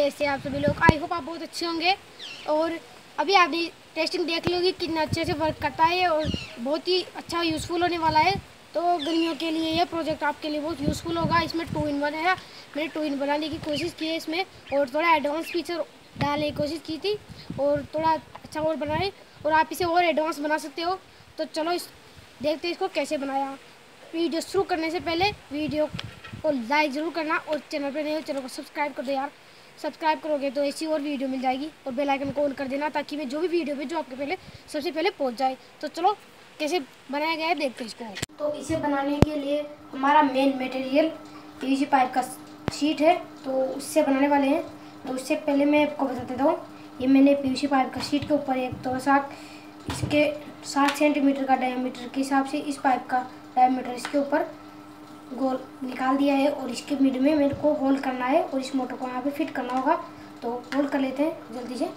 कैसे आप सभी लोग। आई होप आप बहुत अच्छे होंगे। और अभी आपने टेस्टिंग देख ली होगी कितना अच्छे से वर्क करता है और बहुत ही अच्छा यूज़फुल होने वाला है। तो गर्मियों के लिए ये प्रोजेक्ट आपके लिए बहुत यूज़फुल होगा। इसमें 2-in-1 है। मैंने 2-in बनाने की कोशिश की है इसमें, और थोड़ा एडवांस फीचर डालने की कोशिश की थी और थोड़ा अच्छा और बनाए, और आप इसे और एडवांस बना सकते हो। तो चलो देखते हैं इसको कैसे बनाया। वीडियो शुरू करने से पहले वीडियो को लाइक ज़रूर करना, और चैनल पर नए हो चैनल को सब्सक्राइब कर दो यार। सब्सक्राइब करोगे तो ऐसी और वीडियो मिल जाएगी, और बेल आइकन को ऑन कर देना ताकि मैं जो भी वीडियो भेजूँ आपके पहले सबसे पहले पहुंच जाए। तो चलो कैसे बनाया गया है देखते हैं इसको। तो इसे बनाने के लिए हमारा मेन मटेरियल पीवीसी पाइप का शीट है, तो उससे बनाने वाले हैं। तो उससे पहले मैं आपको बता देता हूँ, ये मैंने पीवीसी पाइप का शीट के ऊपर एक तो इसके 7 सेंटीमीटर का डायमीटर के हिसाब से इस पाइप का डायमीटर इसके ऊपर गोल निकाल दिया है, और इसके मिड में मेरे को होल करना है और इस मोटर को यहाँ पे फिट करना होगा। तो होल कर लेते हैं जल्दी से।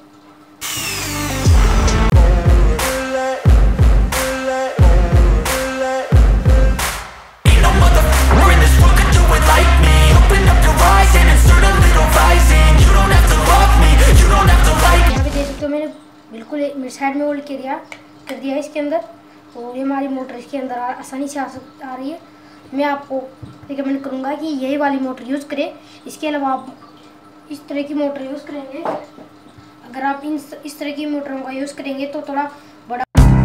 यहाँ पे देख सकते हो मैंने बिल्कुल मेरे साइड में होल्ड कर दिया है इसके अंदर, और ये हमारी मोटर इसके अंदर आसानी से आ रही है। मैं आपको रिकमेंड करूँगा कि यही वाली मोटर यूज़ करें। इसके अलावा आप इस तरह की मोटर यूज़ करेंगे, अगर आप इस तरह की मोटरों का यूज़ करेंगे तो थोड़ा बड़ा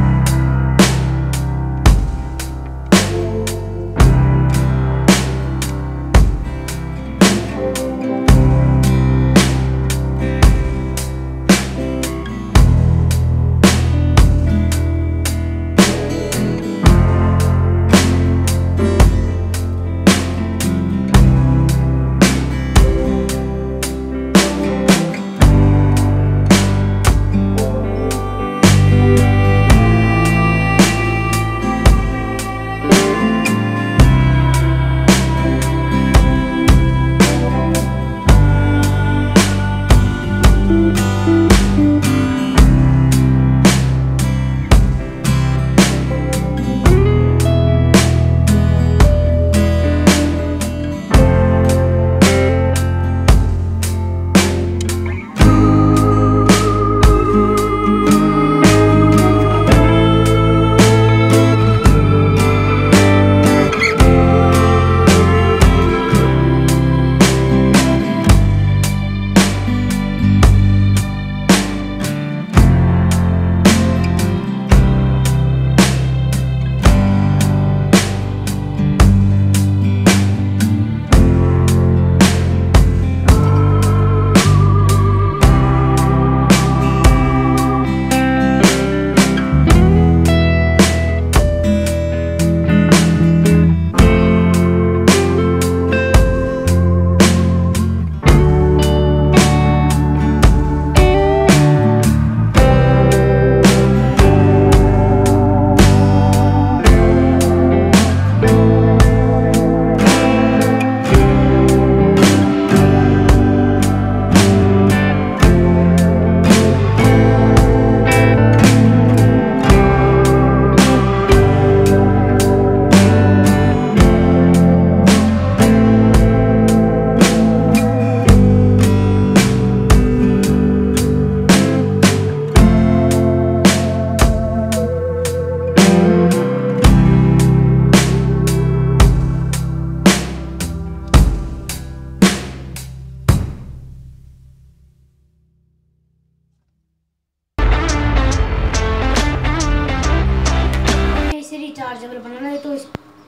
चार्जेबल बनाना है। तो इस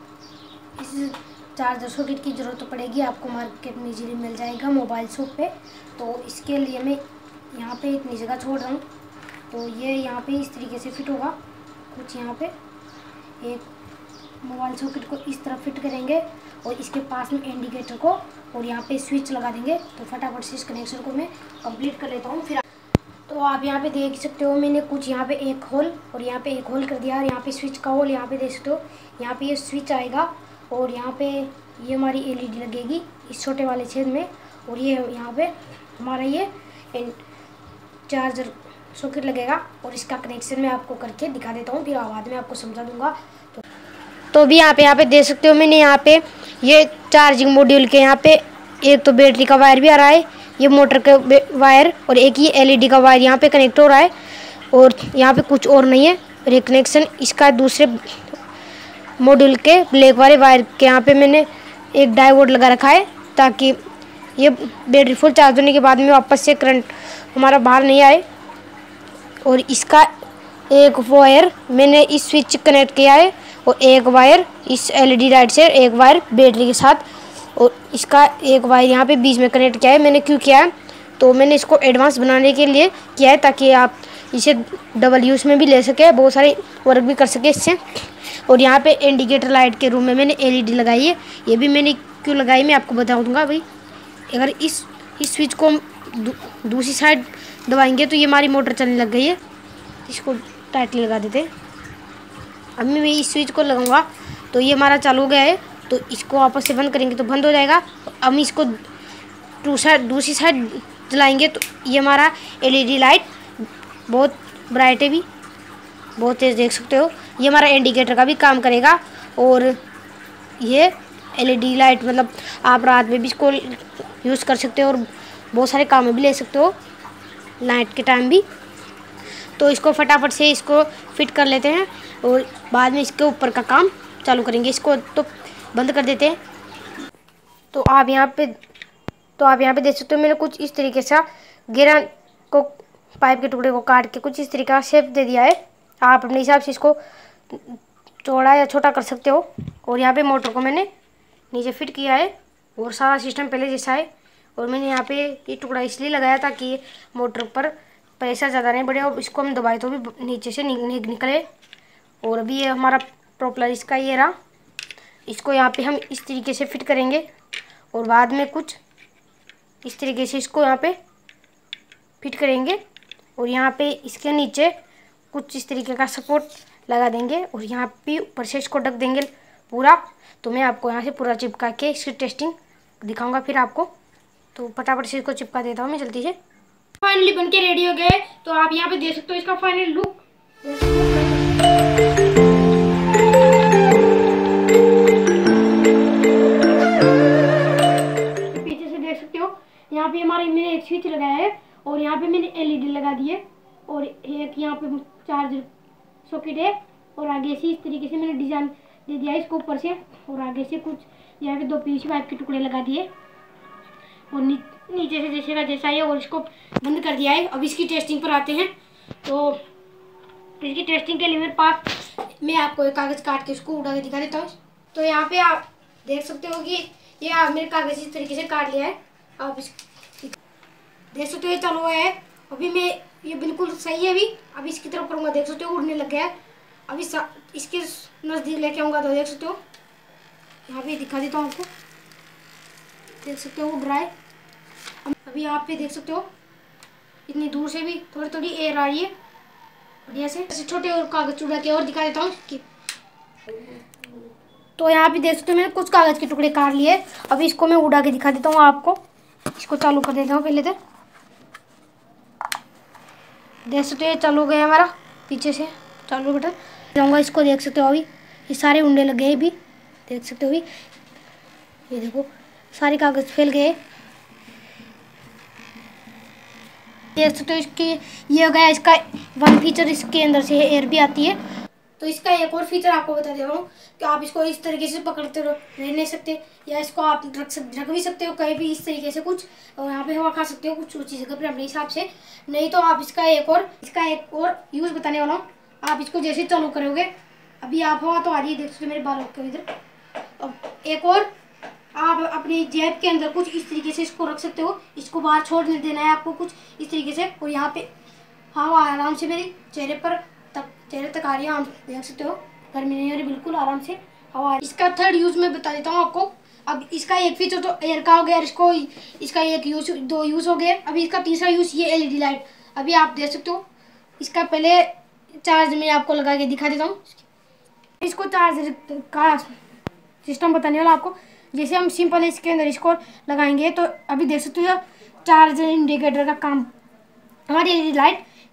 चार्जर सॉकेट की ज़रूरत तो पड़ेगी, आपको मार्केट में इजीली मिल जाएगा मोबाइल शॉप पे। तो इसके लिए मैं यहाँ पे इतनी जगह छोड़ रहा हूँ, तो ये यहाँ पे इस तरीके से फिट होगा। कुछ यहाँ पे एक मोबाइल सॉकेट को इस तरह फिट करेंगे, और इसके पास में इंडिकेटर को और यहाँ पे स्विच लगा देंगे। तो फटाफट से इस कनेक्शन को मैं कंप्लीट कर लेता हूँ। फिर तो आप यहाँ पे देख सकते हो मैंने कुछ यहाँ पे एक होल और यहाँ पे एक होल कर दिया, और यहाँ पे स्विच का होल यहाँ पे देख सकते हो। यहाँ पे ये स्विच आएगा, और यहाँ पे ये हमारी एलईडी लगेगी इस छोटे वाले छेद में, और ये यहाँ पे हमारा ये चार्जर सॉकेट लगेगा। और इसका कनेक्शन मैं आपको करके दिखा देता हूँ, फिर बाद में आपको समझा दूँगा। तो भी यहाँ पे देख सकते हो मैंने यहाँ पे ये चार्जिंग मॉड्यूल के यहाँ पे एक तो बैटरी का वायर भी आ रहा है, ये मोटर का वायर और एक ये एलईडी का वायर यहाँ पे कनेक्ट हो रहा है और यहाँ पे कुछ और नहीं है। और ये कनेक्शन इसका दूसरे मॉड्यूल के ब्लैक वाले वायर के यहाँ पे मैंने एक डायोड लगा रखा है ताकि ये बैटरी फुल चार्ज होने के बाद में वापस से करंट हमारा बाहर नहीं आए। और इसका एक वायर मैंने इस स्विच कनेक्ट किया है और एक वायर इस एलईडी लाइट से, एक वायर बैटरी के साथ, और इसका एक वायर यहाँ पे बीच में कनेक्ट किया है। मैंने क्यों किया है, तो मैंने इसको एडवांस बनाने के लिए किया है ताकि आप इसे डबल यूज़ में भी ले सके, बहुत सारे वर्क भी कर सके इससे। और यहाँ पे इंडिकेटर लाइट के रूम में मैंने एलईडी लगाई है। ये भी मैंने क्यों लगाई मैं आपको बता दूँगा भाई। अगर इस स्विच को हम दूसरी साइड दबाएंगे तो ये हमारी मोटर चलने लग गई है। इसको टाइटली लगा देते हैं। अब मैं इस स्विच को लगाऊंगा तो ये हमारा चालू हो गया है। तो इसको वापस से बंद करेंगे तो बंद हो जाएगा। अब इसको दूसरी साइड जलाएंगे तो ये हमारा एलईडी लाइट बहुत ब्राइट है, भी बहुत तेज़ देख सकते हो। ये हमारा इंडिकेटर का भी काम करेगा। और ये एलईडी लाइट मतलब आप रात में भी इसको यूज़ कर सकते हो और बहुत सारे काम में भी ले सकते हो, नाइट के टाइम भी। तो इसको फटाफट से इसको फिट कर लेते हैं और बाद में इसके ऊपर का काम चालू करेंगे। इसको तो बंद कर देते हैं। तो आप यहाँ पे देख सकते हो मैंने कुछ इस तरीके से गिरा को पाइप के टुकड़े को काट के कुछ इस तरीके का शेप दे दिया है। आप अपने हिसाब से इसको चौड़ा या छोटा कर सकते हो। और यहाँ पे मोटर को मैंने नीचे फिट किया है और सारा सिस्टम पहले जैसा है। और मैंने यहाँ पे ये टुकड़ा इसलिए लगाया ताकि मोटर पर प्रेशर ज़्यादा नहीं बढ़े और इसको हम दबाए तो भी नीचे से निकले। और अभी ये हमारा प्रोपेलर इसका ये रहा। इसको यहाँ पे हम इस तरीके से फिट करेंगे और बाद में कुछ इस तरीके से इसको यहाँ पे फिट करेंगे। और यहाँ पे इसके नीचे कुछ इस तरीके का सपोर्ट लगा देंगे और यहाँ पे ऊपर से इसको ढक देंगे पूरा। तो मैं आपको यहाँ से पूरा चिपका के इसकी टेस्टिंग दिखाऊंगा फिर आपको। तो फटाफट से इसको चिपका देता हूँ मैं जल्दी से। फाइनली बनके रेडी हो गए। तो आप यहाँ पे देख सकते हो इसका फाइनल लुक। पीछे से देख सकते हो यहाँ पे हमारे मैंने एक स्विच लगाया है और यहाँ पे मैंने एलईडी लगा दी है और एक यहाँ पे चार्जर सॉकेट है। और आगे से इस तरीके से मैंने डिजाइन दे दिया है इसको ऊपर से। और आगे से कुछ यहाँ पे 2 पीछे पाइप के टुकड़े लगा दिए और नीचे से जैसे का जैसा है और इसको बंद कर दिया है। अब इसकी टेस्टिंग पर आते हैं। तो इसकी टेस्टिंग के लिए मेरे पास मैं आपको एक कागज़ काट के उसको उड़ा के दिखा देता हूँ। तो यहाँ पे आप देख सकते हो कि ये मैंने कागज़ इस तरीके से काट लिया है। आप देख सकते हो ये चालू है। अभी मैं ये बिल्कुल सही है। अभी इसकी तरफ करूँगा, देख सकते हो उड़ने लग गया है। अभी इसके नज़दीक लेके आऊँगा तो देख सकते हो यहाँ पे दिखा देता हूँ आपको। देख सकते हो उड़ रहा है। अभी यहाँ पे देख सकते हो इतनी दूर से भी थोड़ी थोड़ी एयर आ रही है बढ़िया से। ऐसे छोटे और कागज उड़ा के और दिखा देता हूँ कि तो यहाँ पे देख सकते हो मैंने कुछ कागज के टुकड़े काट लिए। अभी इसको मैं उड़ा के दिखा देता हूँ आपको। इसको चालू कर देता हूँ पहले तो। देख सकते हो चालू हो गया हमारा पीछे से चालू बटन जाऊँगा। इसको देख सकते हो अभी ये सारे उड़ने लग गए। भी देख सकते हो अभी ये देखो सारे कागज फैल गए। देख सकते हो इसके ये हो गया इसका वन फीचर। इसके अंदर से एयर भी आती है। तो इसका एक और फीचर आपको बता दे रहा हूँ कि आप इसको इस तरीके से पकड़ते रह नहीं सकते या इसको आप रख भी सकते हो कहीं भी इस तरीके से कुछ। और यहाँ पे हवा खा सकते हो कुछ ऊँची जगह पर अपने हिसाब से। नहीं तो आप इसका एक और यूज़ बताने वाला हूँ। आप इसको जैसे चालू करोगे अभी आप हवा तो आ रही है, देख सकते हो मेरे बालों के इधर। अब एक और आप अपनी जेब के अंदर कुछ इस तरीके से इसको रख सकते हो। इसको बाहर छोड़ नहीं देना है आपको कुछ इस तरीके से। और यहाँ पे हवा आराम से मेरे चेहरे तक आ रही है। आप देख सकते हो गर्मी नहीं हो रही, बिल्कुल आराम से हवा। इसका थर्ड यूज़ मैं बता देता हूँ आपको। अब इसका एक फीचर तो एयर का हो गया, इसका एक यूज़ 2 यूज़ हो गए। अभी इसका तीसरा यूज़ ये एलईडी लाइट। अभी आप देख सकते हो इसका पहले चार्ज मैं आपको लगा के दिखा देता हूँ। इसको चार्ज का सिस्टम बताने वाला आपको। जैसे हम सिंपल इसके अंदर इसको लगाएंगे तो अभी देख सकते हो चार्ज इंडिकेटर का काम। हमारी एलईडी लाइट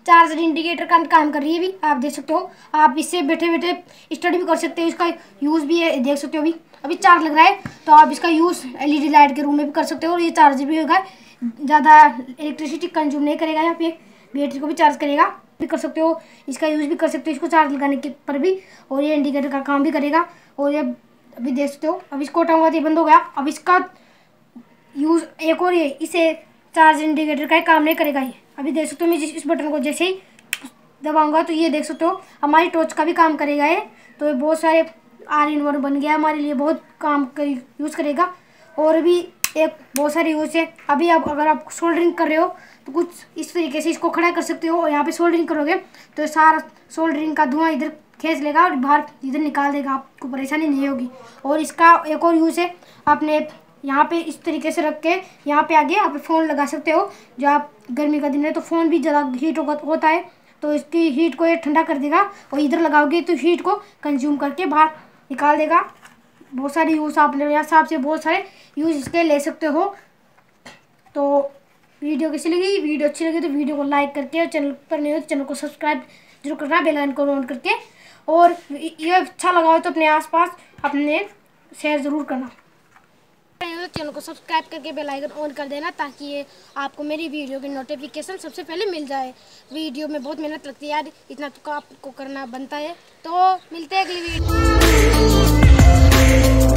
चार्जर इंडिकेटर का काम कर रही है। अभी आप देख सकते हो, आप इससे बैठे बैठे स्टडी भी कर सकते हो। इसका यूज़ भी है, देख सकते हो अभी चार्ज लग रहा है, तो आप इसका यूज़ एलईडी लाइट के रूम में भी कर सकते हो। और ये चार्जर भी होगा, ज़्यादा इलेक्ट्रिसिटी कंज्यूम नहीं करेगा। यहाँ पे बैटरी को भी चार्ज करेगा भी कर सकते हो, इसका यूज़ भी कर सकते हो इसको चार्ज लगाने के पर भी। और ये इंडिकेटर का काम भी करेगा। और ये अभी देख सकते हो, अब इसको हटाऊंगा तो ये बंद हो गया। अब इसका यूज़ एक और, ये इसे चार्ज इंडिकेटर का काम नहीं करेगा। ये अभी देख सकते हो, मैं इस बटन को जैसे ही दबाऊंगा तो ये देख सकते हो हमारी टॉर्च का भी काम करेगा ये। तो ये बहुत सारे ऑल-इन-वन बन गया हमारे लिए, बहुत काम यूज़ करेगा। और भी एक बहुत सारे यूज़ है। अभी आप अगर आप सोल्डरिंग कर रहे हो तो कुछ इस तरीके से इसको खड़ा कर सकते हो, और यहाँ पे सोल्डरिंग करोगे तो सारा सोल्डरिंग का धुआं इधर खींच लेगा और बाहर इधर निकाल देगा, आपको परेशानी नहीं होगी। और इसका एक और यूज़ है, आपने यहाँ पे इस तरीके से रख के यहाँ पे आगे आप फ़ोन लगा सकते हो। जो आप गर्मी का दिन है तो फ़ोन भी ज़्यादा हीट होता है, तो इसकी हीट को ये ठंडा कर देगा। और इधर लगाओगे तो हीट को कंज्यूम करके बाहर निकाल देगा। बहुत सारे यूज़ आप मेरे हिसाब से बहुत सारे यूज़ इसके ले सकते हो। तो वीडियो कैसी लगी? वीडियो अच्छी लगी तो वीडियो को लाइक करके, और चैनल पर नहीं हो तो चैनल को सब्सक्राइब जरूर करना, बेल आइकन को ऑन करके। और ये अच्छा लगा हो तो अपने आसपास अपने शेयर ज़रूर करना। चैनल को सब्सक्राइब करके बेल आइकन ऑन कर देना, ताकि ये आपको मेरी वीडियो की नोटिफिकेशन सबसे पहले मिल जाए। वीडियो में बहुत मेहनत लगती है यार, इतना तो आपको करना बनता है। तो मिलते हैं अगली वीडियो।